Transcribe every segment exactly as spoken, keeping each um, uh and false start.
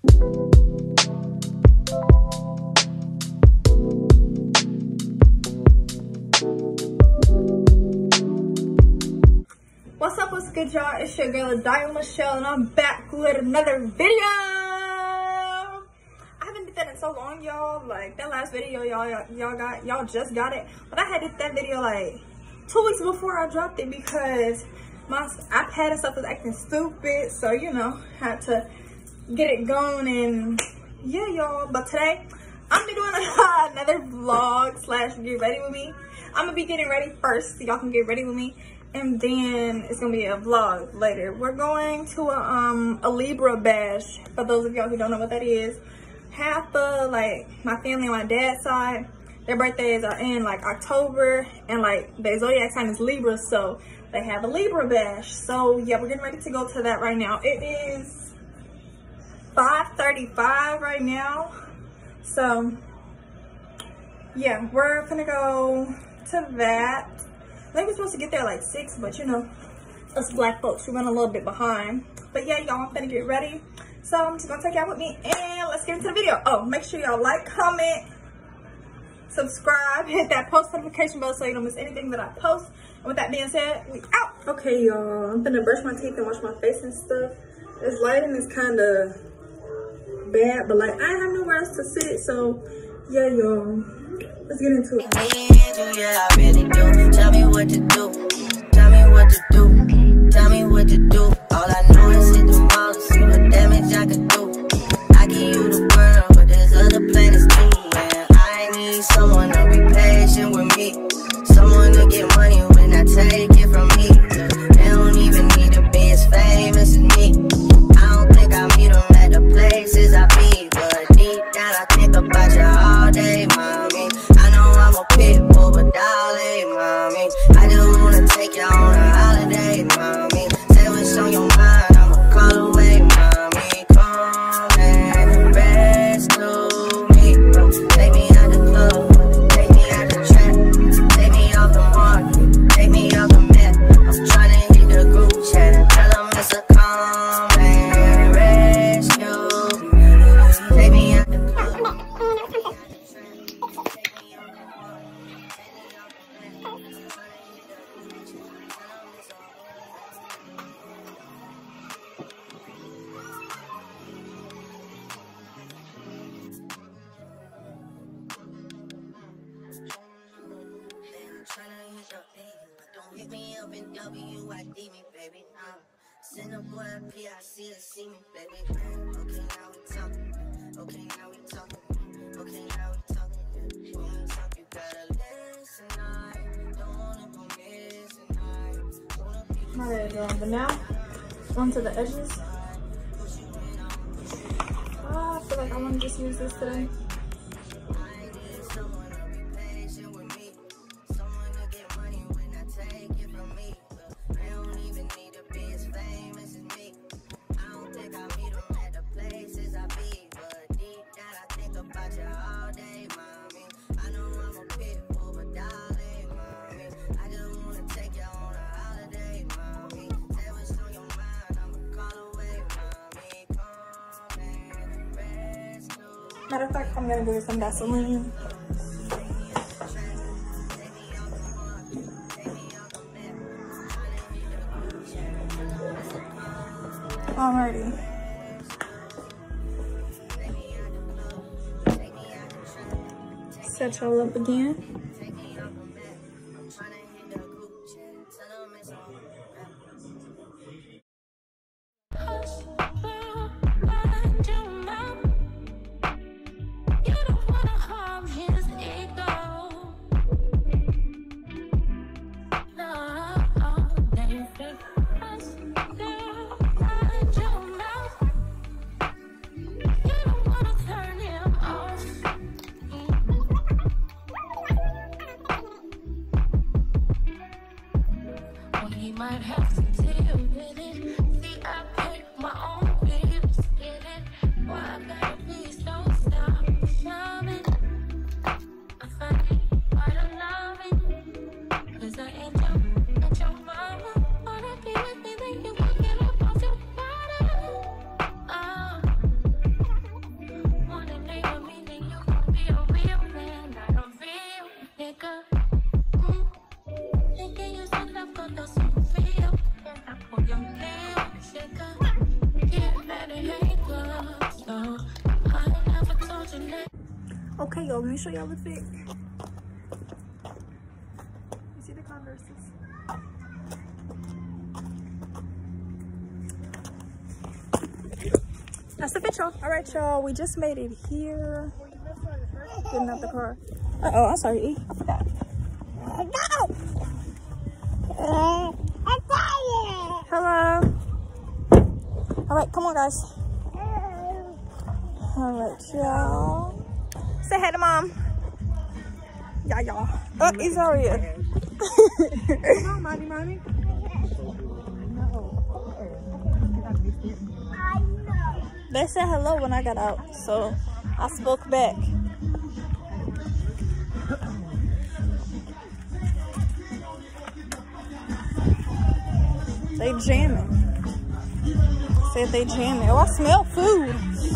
What's up, what's good, y'all? It's your girl Adaya Michelle, and I'm back with another video. I haven't did that in so long, y'all. Like that last video, y'all y'all got y'all just got it, but I had did that video like two weeks before I dropped it because my iPad and stuff was acting stupid. So you know, had to get it going, and yeah, y'all. But today I'm gonna be doing another vlog slash get ready with me. I'm gonna be getting ready first, so y'all can get ready with me. And then it's gonna be a vlog later. We're going to a um a Libra bash. For those of y'all who don't know what that is, half of like my family on my dad's side, their birthdays are in like October, and like their zodiac sign is Libra, so they have a Libra bash. So yeah, we're getting ready to go to that right now. It is five thirty-five right now, so yeah, we're gonna go to that. I think we're supposed to get there like six, but you know, us black folks, we run a little bit behind. But yeah, y'all, I'm gonna get ready. So I'm just gonna take y'all with me, and let's get into the video. Oh, make sure y'all like, comment, subscribe, hit that post notification bell so you don't miss anything that I post. And with that being said, we out. Okay, y'all, I'm gonna brush my teeth and wash my face and stuff. This lighting is kind of bad, but like I have nowhere else to sit, so yeah, y'all. Let's get into it. Yeah, I really do. Tell me what to do. Tell me what to do. Tell me what to do. All I know is hit the mall to see what damage I could do. I give you the world, but there's other planets too. And I need someone to be patient with me. Someone to get money when I take it from me. They don't even need to be as famous as me. I don't think I meet them at the places I be. But deep down I think about you all day, mommy. I'm a pit bull, but darling, mommy, I just wanna take you on a holiday, mommy. Say what's on your mind, I'ma call away, mommy. Come and rescue me. Take me out the club, take me out the trap, take me off the market, take me off the map. I'm tryna hit the group chat and tell them it's a come and rescue me. Take me out the club. Hit me up in W I D me, baby, now. Send a boy a P I C to see me, baby. Okay, now we talking. Okay, now we talking. Okay, now we talking. When we talk, you gotta listen, I don't wanna go missing, I wanna be. All right, girl, but now onto the edges. Oh, I feel like I want to just use this today. Matter of fact, I'm gonna give it some Vaseline. Alrighty. Set y'all up again. Okay, yo, let me show y'all the fit. You see the Converses? That's the fit, y'all. All right, y'all, we just made it here. Getting out the car. Uh oh, I'm sorry, E. I forgot. Hello. All right, come on, guys. All right, y'all. Say hey to mom. Yeah, y'all. Oh, it's Aria. Come on, mommy, mommy. They said hello when I got out, so I spoke back. They jamming. Said they jamming. Oh, I smell food.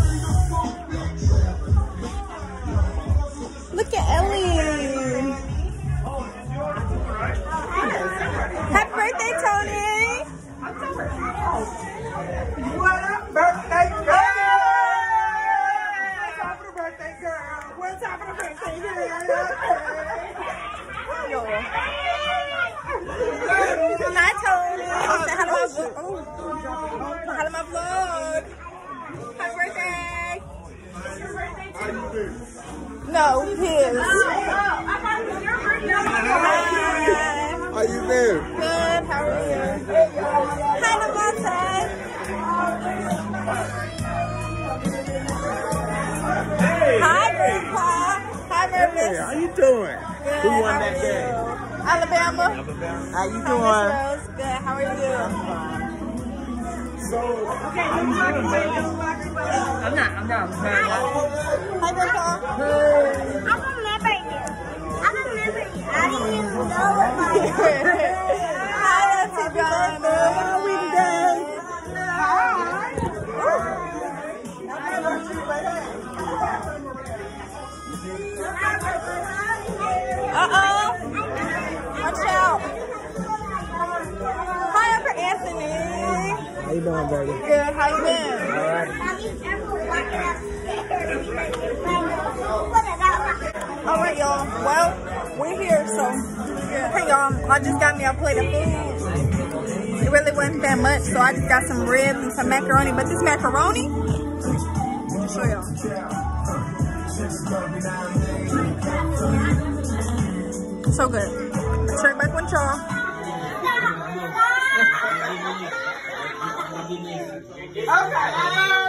Look at Ellie. Happy birthday, Tony. What up, birthday girl? What's up for the birthday girl? What's up for the birthday girl? Hi, Tony. Say hi to my vlog. Oh. Hi to my vlog. Happy birthday. No, his. Hi. How you doing? Good. How are you? Hi, Devontae. Hey. Hi, Grandpa. Hi, Mervis. Hey, how you doing? Good. Who won How that are game? you? Alabama. How you Hi, doing? Miss Rose. Good. How are you? So, okay, I'm not, I'm not. Hi, Grandpa. I remember you. I remember you. I didn't even know about you. Hi, Auntie Donna. How we doing? Uh-oh. Watch out. Hi, Uncle Anthony. How you doing, baby? Good. How you been? All right. All right, y'all. Well, we're here, so okay, y'all. I just got me a plate of food. It really wasn't that much, so I just got some ribs and some macaroni. But this macaroni, let me show y'all. So good. Check back with y'all. Okay.